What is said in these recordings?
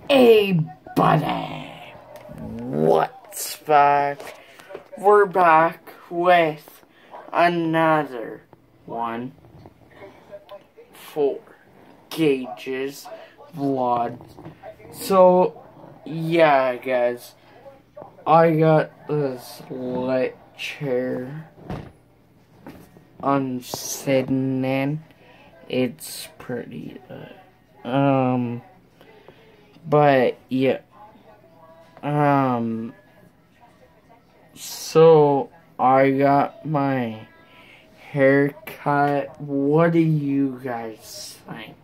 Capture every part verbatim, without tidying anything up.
Hey buddy, what's back? We're back with another one for Gage's vlog. So yeah guys, I got this lit chair I'm sitting in. It's pretty uh, um But, yeah, um, so, I got my hair cut. What do you guys think?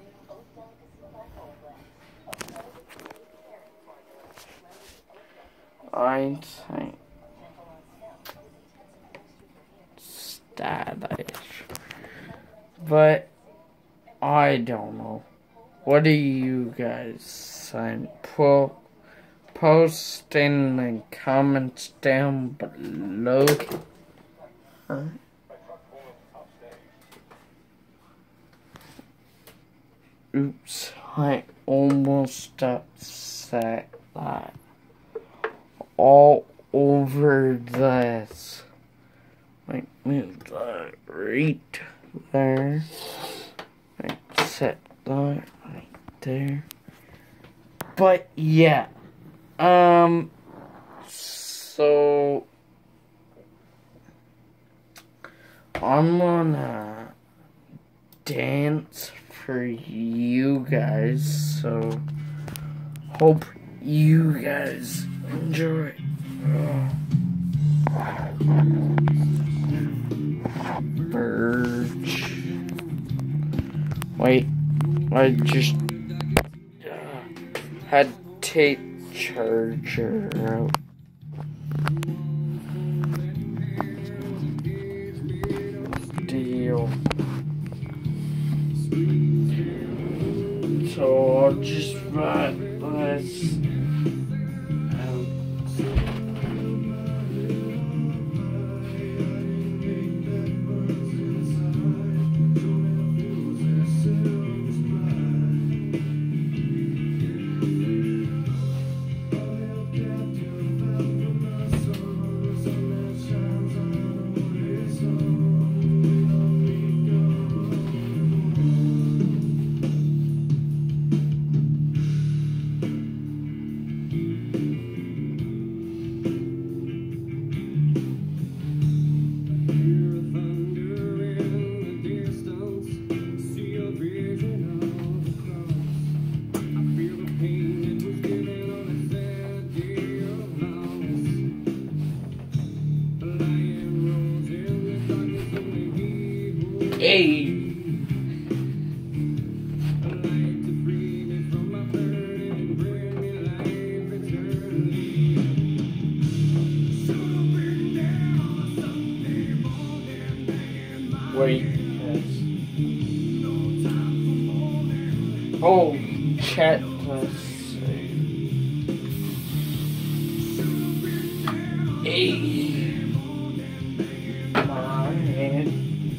I think stylish, but I don't know. What do you guys think? Po post in the comments down below. Huh? Oops, I almost upset that all over this. Like, move that right there. Like, set that right there. But yeah, um, so I'm gonna dance for you guys. So hope you guys enjoy. Birch. Wait, I just uh, had to take charger out. Deal. So I'll just write this out. Hey. Wait. Oh, chat. Let's see. Hey. My man.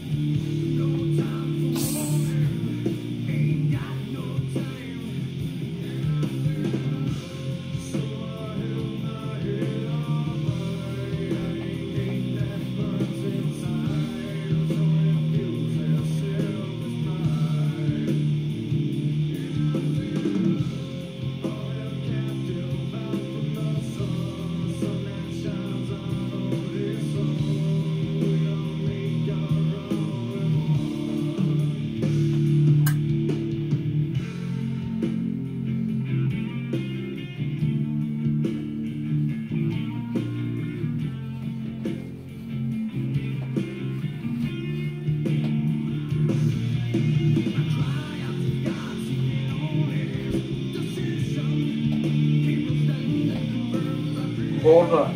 Hold on.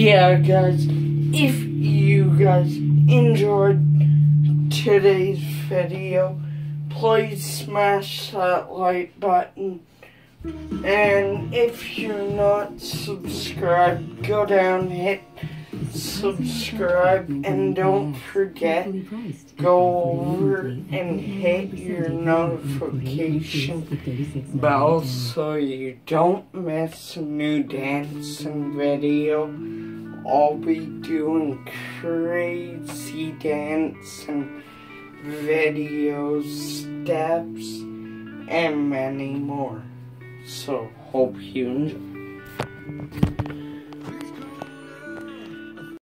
yeah, guys, if you guys enjoyed today's video, please smash that like button. And if you're not subscribed, go down, hit subscribe, and don't forget, go over and hit your notification bell so you don't miss a new dancing video. I'll be doing crazy dancing videos, steps, and many more. So, hope you enjoy.